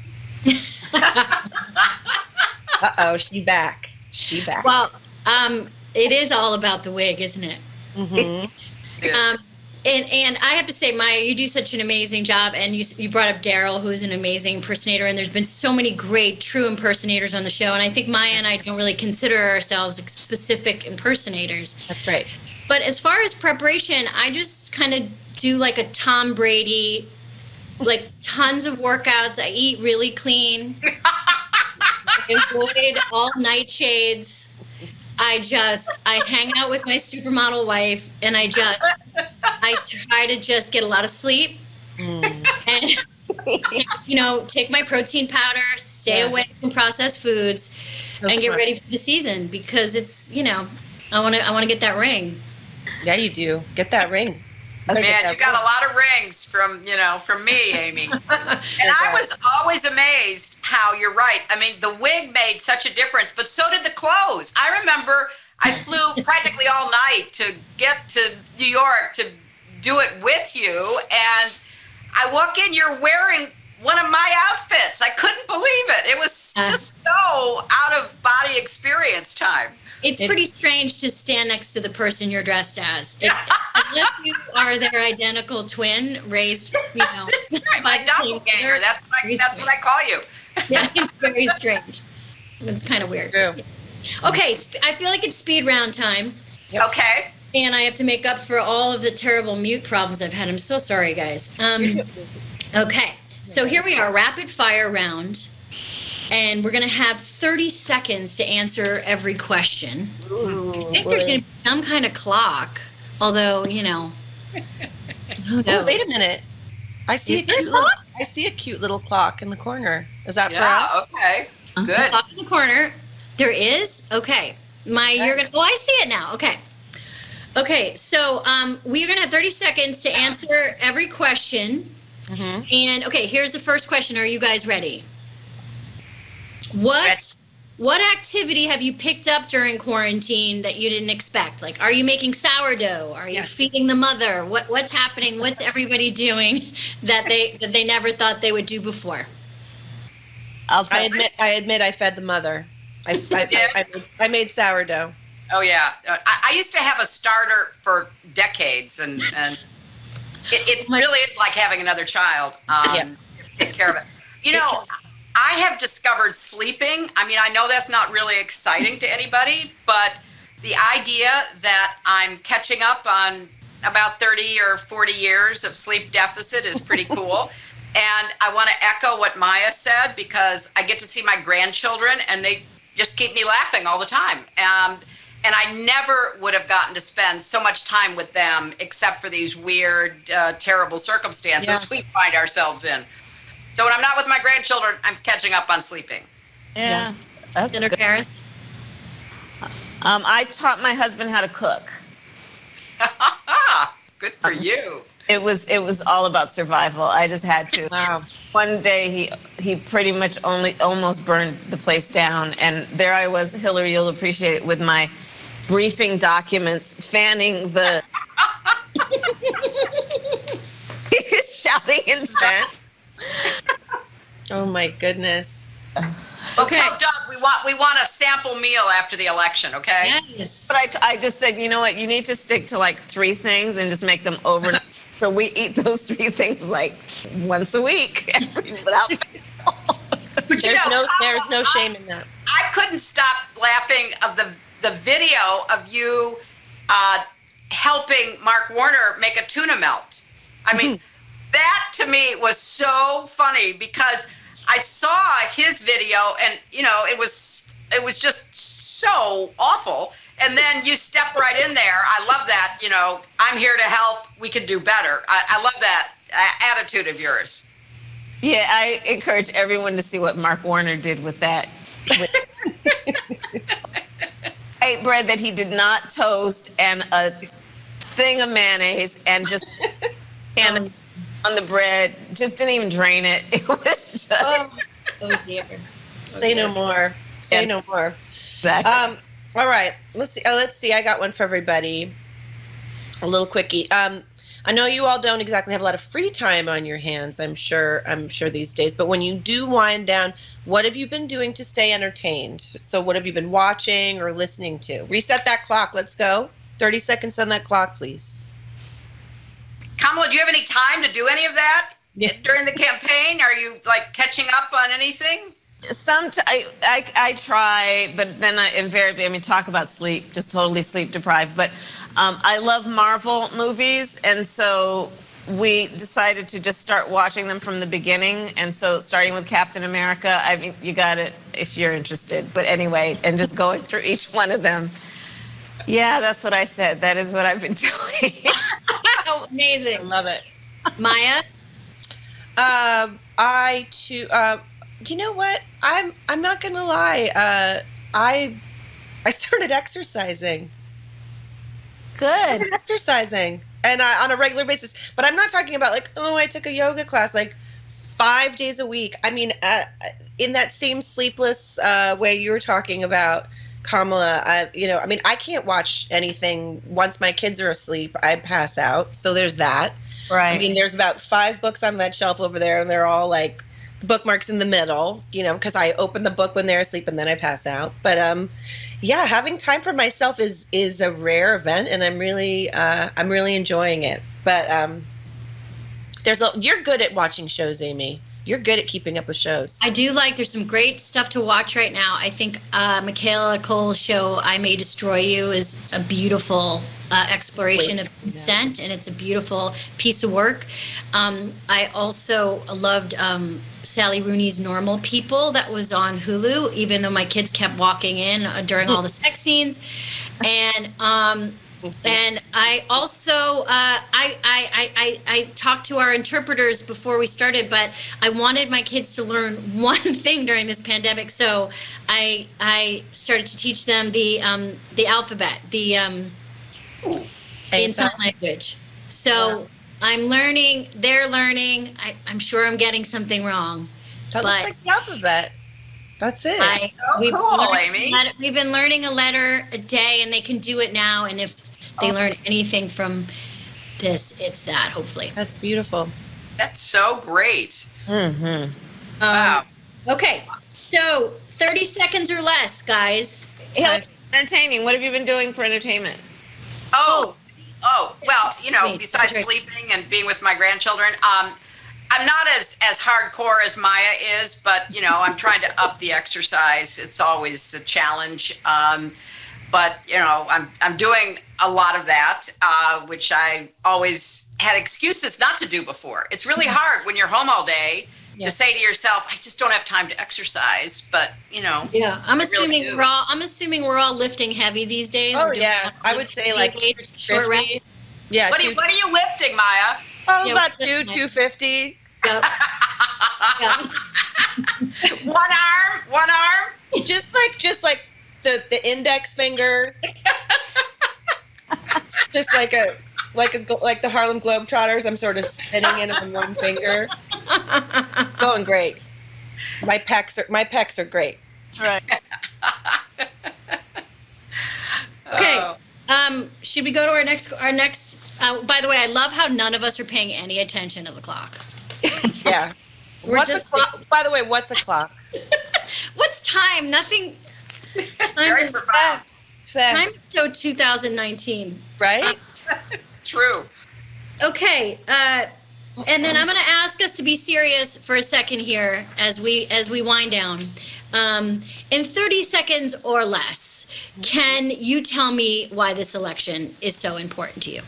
[SPEAKER 5] Uh-oh, she back.
[SPEAKER 4] Well, it is all about the wig, isn't it?
[SPEAKER 5] Mm-hmm.
[SPEAKER 4] And I have to say, Maya, you do such an amazing job. And you brought up Daryl, who's an amazing impersonator. And there's been so many great, true impersonators on the show. And I think Maya and I don't really consider ourselves specific impersonators.
[SPEAKER 5] That's right.
[SPEAKER 4] But as far as preparation, I just kind of do like a Tom Brady, like tons of workouts. I eat really clean. I avoid all nightshades. I hang out with my supermodel wife, and I try to just get a lot of sleep and, take my protein powder, stay away from processed foods, and get ready for the season because it's, I want to get that ring.
[SPEAKER 5] Yeah, you do. Get that ring.
[SPEAKER 6] Man, you got a lot of rings from me, Amy. And I was always amazed how you're right. The wig made such a difference, but so did the clothes. I remember I flew practically all night to get to New York to do it with you. And I walk in, you're wearing one of my outfits. I couldn't believe it. It was just so out of body experience time.
[SPEAKER 4] It's pretty strange to stand next to the person you're dressed as. Unless you are their identical twin, raised,
[SPEAKER 6] my doppelganger. That's what I call you.
[SPEAKER 4] Yeah, it's very strange. It's kind of weird.
[SPEAKER 5] True.
[SPEAKER 4] Okay, I feel like it's speed round time.
[SPEAKER 6] Yep. Okay.
[SPEAKER 4] And I have to make up for all of the terrible mute problems I've had. I'm so sorry, guys. Okay, so here we are, rapid fire round. And we're going to have 30 seconds to answer every question.
[SPEAKER 5] Ooh,
[SPEAKER 4] I think there's going to be some kind of clock, although, who knows?
[SPEAKER 5] Oh, wait a minute. I see a cute little clock in the corner. Is that for us?
[SPEAKER 6] Yeah, okay. Good.
[SPEAKER 4] Clock in the corner. There is? Okay. I see it now. Okay. Okay, so we're going to have 30 seconds to answer every question.
[SPEAKER 5] Mm-hmm.
[SPEAKER 4] And, okay, here's the first question. Are you guys ready? What activity have you picked up during quarantine that you didn't expect? Like, are you making sourdough? Are you feeding the mother? What's happening? What's everybody doing that they never thought they would do before?
[SPEAKER 5] I admit I fed the mother. I made sourdough.
[SPEAKER 6] Oh yeah, I used to have a starter for decades, and it really is like having another child. Take care of it. I have discovered sleeping. I mean, I know that's not really exciting to anybody, but the idea that I'm catching up on about 30 or 40 years of sleep deficit is pretty cool. And I want to echo what Maya said, because I get to see my grandchildren and they just keep me laughing all the time. And I never would have gotten to spend so much time with them except for these weird, terrible circumstances we find ourselves in. So when I'm not with my grandchildren, I'm catching up on sleeping.
[SPEAKER 3] Yeah. That's
[SPEAKER 4] Dinner
[SPEAKER 3] good.
[SPEAKER 4] parents?
[SPEAKER 3] I taught my husband how to cook.
[SPEAKER 6] Good for you.
[SPEAKER 3] It was all about survival. I just had to.
[SPEAKER 5] Wow.
[SPEAKER 3] One day he pretty much almost burned the place down, and there I was, Hillary, you'll appreciate it, with my briefing documents, fanning the shouting in strength.
[SPEAKER 5] Oh my goodness.
[SPEAKER 6] Well, tell Doug we want a sample meal after the election, okay?
[SPEAKER 4] Yes.
[SPEAKER 3] But I just said, you know what, you need to stick to like 3 things and just make them overnight. So we eat those 3 things like once a week. Without
[SPEAKER 6] But
[SPEAKER 5] There's no shame in that.
[SPEAKER 6] I couldn't stop laughing of the video of you helping Mark Warner make a tuna melt. I mean, that to me was so funny, because I saw his video and it was just so awful. And then you step right in there. I love that. I'm here to help. We could do better. I love that attitude of yours.
[SPEAKER 3] Yeah, I encourage everyone to see what Mark Warner did with that. I ate bread that he did not toast, and a thing of mayonnaise, and just on the bread. Just didn't even drain it. It was just.
[SPEAKER 4] Oh dear.
[SPEAKER 5] Say no more. Say no more.
[SPEAKER 3] Exactly.
[SPEAKER 5] All right. Let's see. I got one for everybody. A little quickie. I know you all don't exactly have a lot of free time on your hands, I'm sure these days, but when you do wind down, what have you been doing to stay entertained? So what have you been watching or listening to? Reset that clock. Let's go. 30 seconds on that clock, please.
[SPEAKER 6] Kamala, do you have any time to do any of that during the campaign? Are you like catching up on anything?
[SPEAKER 3] I try, but then I invariably, talk about sleep, just totally sleep deprived. But I love Marvel movies, and so we decided to just start watching them from the beginning. And so starting with Captain America, you got it if you're interested. But anyway, and just going through each one of them. Yeah, that's what I said. That is what I've been doing.
[SPEAKER 4] Amazing.
[SPEAKER 5] I love it.
[SPEAKER 4] Maya?
[SPEAKER 5] I too. You know what? I'm not gonna lie. I started exercising.
[SPEAKER 3] Good.
[SPEAKER 5] Exercising, and on a regular basis. But I'm not talking about like, I took a yoga class like 5 days a week. In that same sleepless way you were talking about, Kamala. I can't watch anything once my kids are asleep. I pass out. So there's that.
[SPEAKER 3] Right.
[SPEAKER 5] There's about 5 books on that shelf over there, and they're all like the bookmarks in the middle, because I open the book when they're asleep and then I pass out. But having time for myself is a rare event, and I'm really enjoying it. But you're good at watching shows, Amy. You're good at keeping up with shows.
[SPEAKER 4] I do like, there's some great stuff to watch right now. I think Michaela Cole's show, I May Destroy You, is a beautiful exploration of consent, and it's a beautiful piece of work. I also loved Sally Rooney's Normal People that was on Hulu, even though my kids kept walking in during all the sex scenes. And I also I talked to our interpreters before we started, but I wanted my kids to learn one thing during this pandemic, so I started to teach them the alphabet, the in sign language. So I'm learning, they're learning. I'm sure I'm getting something wrong.
[SPEAKER 5] That looks like the alphabet. That's it.
[SPEAKER 6] So cool, Amy.
[SPEAKER 4] We've been learning a letter a day, and they can do it now. And if they learn anything from this, it's that, hopefully.
[SPEAKER 5] That's beautiful.
[SPEAKER 6] That's so great.
[SPEAKER 5] Mm-hmm.
[SPEAKER 6] Wow.
[SPEAKER 4] Okay, so 30 seconds or less, guys.
[SPEAKER 7] Entertaining. What have you been doing for entertainment?
[SPEAKER 6] Oh, well, you know, besides sleeping and being with my grandchildren, I'm not as hardcore as Maya is, but, you know, I'm trying to up the exercise. It's always a challenge. But, you know, I'm doing a lot of that, which I always had excuses not to do before. It's really hard when you're home all day to say to yourself, I just don't have time to exercise. But, you know.
[SPEAKER 4] Yeah, I'm assuming we're all lifting heavy these days.
[SPEAKER 5] Oh, yeah. I would say like
[SPEAKER 4] short reps.
[SPEAKER 5] Yeah.
[SPEAKER 6] What are you lifting, Maya?
[SPEAKER 5] Oh, about 250.
[SPEAKER 4] Yep. Yep.
[SPEAKER 6] One arm.
[SPEAKER 5] Just like the index finger. Just like the Harlem Globetrotters. I'm sort of spinning it on one finger. Going great. My pecs are great.
[SPEAKER 7] Right.
[SPEAKER 4] Okay. Should we go to our next? By the way, I love how none of us are paying any attention to the clock.
[SPEAKER 5] Yeah. What's a clock? By the way, what's a clock?
[SPEAKER 4] What's time? Nothing. Time
[SPEAKER 6] Very
[SPEAKER 4] is
[SPEAKER 6] profound.
[SPEAKER 4] time is so 2019.
[SPEAKER 5] Right?
[SPEAKER 6] It's true.
[SPEAKER 4] Okay. And then I'm going to ask us to be serious for a second here as we wind down. In 30 seconds or less, can you tell me why this election is so important to you?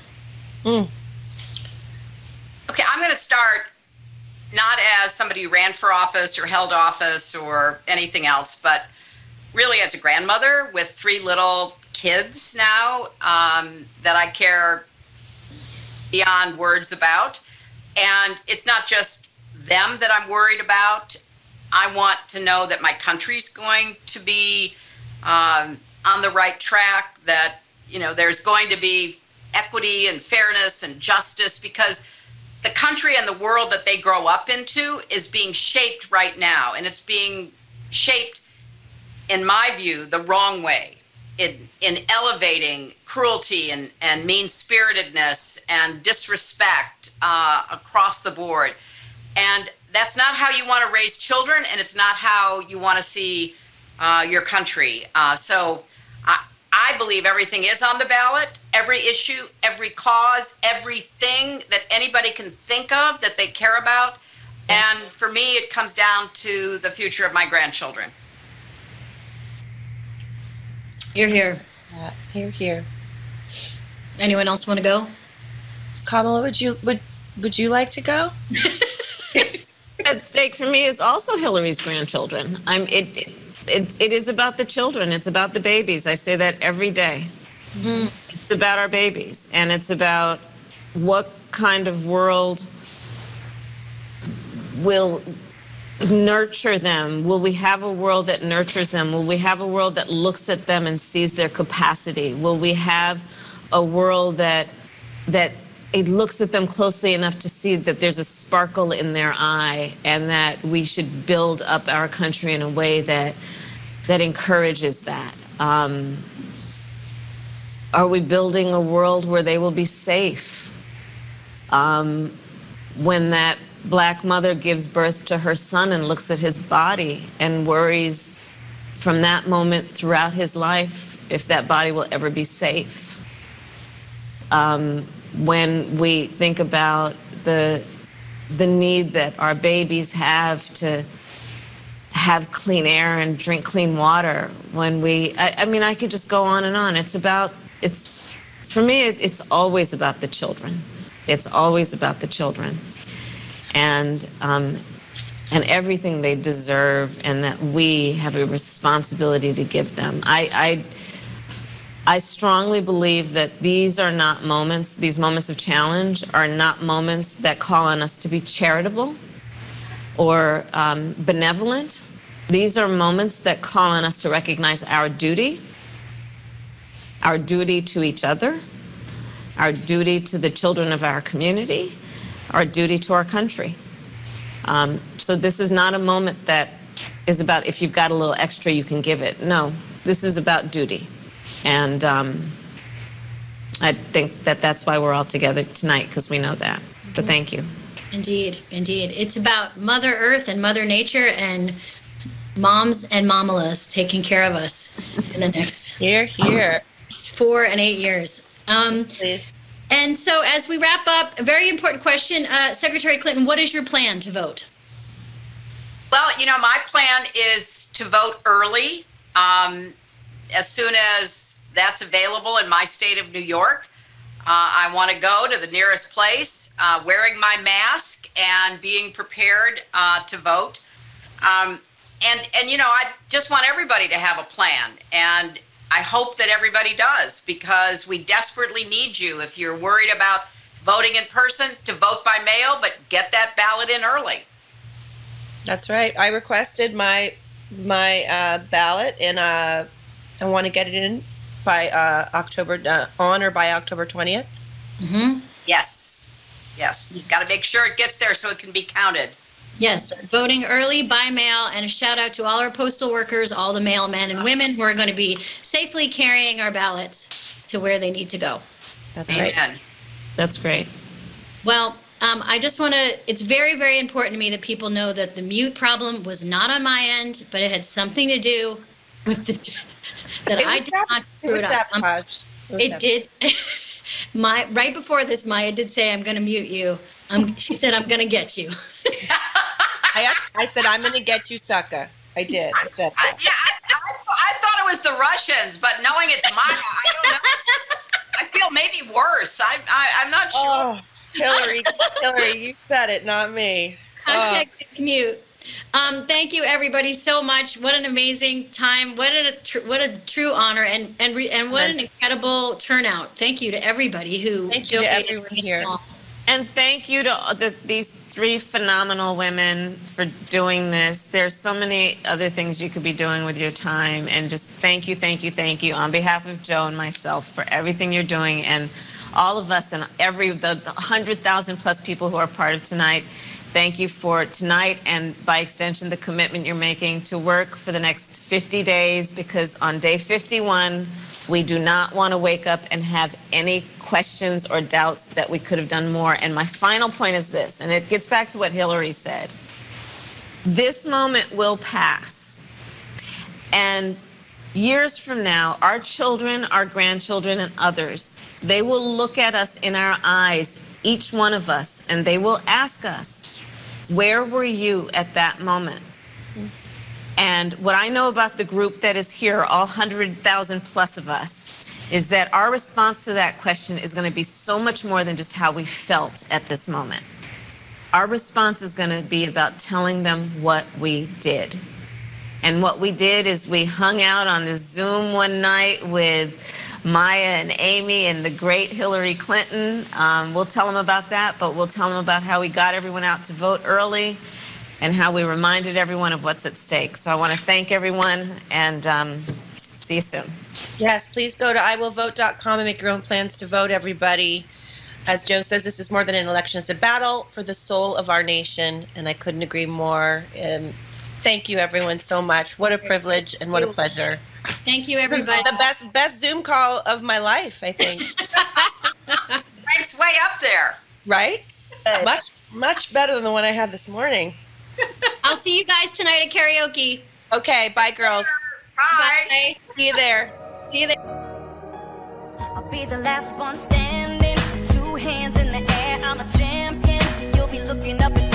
[SPEAKER 6] Okay, I'm going to start not as somebody who ran for office or held office or anything else, but really as a grandmother with 3 little kids now that I care beyond words about. And it's not just them that I'm worried about. I want to know that my country's going to be on the right track, that, you know, there's going to be equity and fairness and justice, because the country and the world that they grow up into is being shaped right now. And it's being shaped, in my view, the wrong way, in elevating cruelty and mean-spiritedness and disrespect across the board. And that's not how you want to raise children, and it's not how you want to see your country. So I believe everything is on the ballot, every issue, every cause, everything that anybody can think of that they care about. And for me, it comes down to the future of my grandchildren.
[SPEAKER 4] You're here.
[SPEAKER 5] Here.
[SPEAKER 4] Anyone else want to go?
[SPEAKER 5] Kamala, would you like to go?
[SPEAKER 7] At stake for me is also Hillary's grandchildren. It is about the children. It's about the babies. I say that every day. Mm-hmm. It's about our babies, and it's about what kind of world will nurture them. Will we have a world that nurtures them? Will we have a world that looks at them and sees their capacity? Will we have a world that it looks at them closely enough to see that there's a sparkle in their eye, and that we should build up our country in a way that encourages that? Are we building a world where they will be safe? When that Black mother gives birth to her son and looks at his body and worries from that moment throughout his life if that body will ever be safe. When we think about the the need that our babies have to have clean air and drink clean water. When I mean, I could just go on and on. For me, it's always about the children. It's always about the children. And everything they deserve, and that we have a responsibility to give them. I strongly believe that these moments of challenge are not moments that call on us to be charitable or benevolent. These are moments that call on us to recognize our duty to each other, our duty to the children of our community, our duty to our country. So this is not a moment that is about if you've got a little extra, you can give it. No, this is about duty. And I think that that's why we're all together tonight, because we know that. So thank you.
[SPEAKER 4] Indeed, indeed. It's about Mother Earth and Mother Nature and moms and mamalas taking care of us in the next
[SPEAKER 5] Here, here.
[SPEAKER 4] 4 and 8 years.
[SPEAKER 5] Please.
[SPEAKER 4] And so as we wrap up, a very important question, Secretary Clinton, what is your plan to vote?
[SPEAKER 6] Well, my plan is to vote early as soon as that's available in my state of New York. I want to go to the nearest place, wearing my mask and being prepared to vote. And I just want everybody to have a plan. And I hope that everybody does, because we desperately need you. If you're worried about voting in person, to vote by mail, but get that ballot in early.
[SPEAKER 5] That's right. I requested my ballot, and I want to get it in by October 20th.
[SPEAKER 4] Mm-hmm.
[SPEAKER 6] Yes. You've got to make sure it gets there so it can be counted.
[SPEAKER 4] Yes, voting early by mail, and a shout out to all our postal workers, all the mailmen and women who are going to be safely carrying our ballots to where they need to go.
[SPEAKER 5] That's right.
[SPEAKER 6] Amen.
[SPEAKER 7] That's great.
[SPEAKER 4] Well, I just want to, it's very, very important to me that people know that the mute problem was not on my end, but it had something to do with I did not screw it up.
[SPEAKER 5] Sabotage.
[SPEAKER 4] It did. Right before this, Maya did say, I'm going to mute you. She said, I'm going to get you.
[SPEAKER 5] I said, I'm going to get you, sucker. I did. I
[SPEAKER 6] thought it was the Russians, but knowing it's Maya, I don't know. I feel maybe worse. I'm not sure.
[SPEAKER 5] Oh, Hillary, you said it, not me.
[SPEAKER 4] Hashtag mute. Thank you, everybody, so much. What an amazing time. What a true honor, and what an incredible turnout. Thank you to everybody who
[SPEAKER 5] Thank you to
[SPEAKER 4] donated.
[SPEAKER 5] everyone here.
[SPEAKER 7] And thank you to these 3 phenomenal women for doing this. There's so many other things you could be doing with your time. And just thank you on behalf of Joe and myself for everything you're doing, and all of us and the 100,000 plus people who are part of tonight. Thank you for tonight, and by extension, the commitment you're making to work for the next 50 days, because on day 51, we do not want to wake up and have any questions or doubts that we could have done more. And my final point is this, and it gets back to what Hillary said. This moment will pass. And years from now, our children, our grandchildren, and others, they will look at us in our eyes, each one of us, and they will ask us, where were you at that moment? And what I know about the group that is here, all 100,000 plus of us, is that our response to that question is going to be so much more than just how we felt at this moment. Our response is going to be about telling them what we did. And what we did is we hung out on this Zoom one night with Maya and Amy and the great Hillary Clinton. We'll tell them about that, but we'll tell them about how we got everyone out to vote early and how we reminded everyone of what's at stake. So I want to thank everyone, and see you soon.
[SPEAKER 5] Yes, please go to iwillvote.com and make your own plans to vote, everybody. As Joe says, this is more than an election. It's a battle for the soul of our nation, and I couldn't agree more. Thank you, everyone, so much. What a privilege and what a pleasure.
[SPEAKER 4] Thank you, everybody.
[SPEAKER 5] This is the best Zoom call of my life, I think.
[SPEAKER 6] Rank's way up there.
[SPEAKER 5] Right? Much better than the one I had this morning.
[SPEAKER 4] I'll see you guys tonight at karaoke.
[SPEAKER 5] Okay, bye, girls.
[SPEAKER 6] Bye.
[SPEAKER 5] See you there.
[SPEAKER 4] See you there.
[SPEAKER 8] I'll be the last one standing, 2 hands in the air, I'm a champion. You'll be looking up and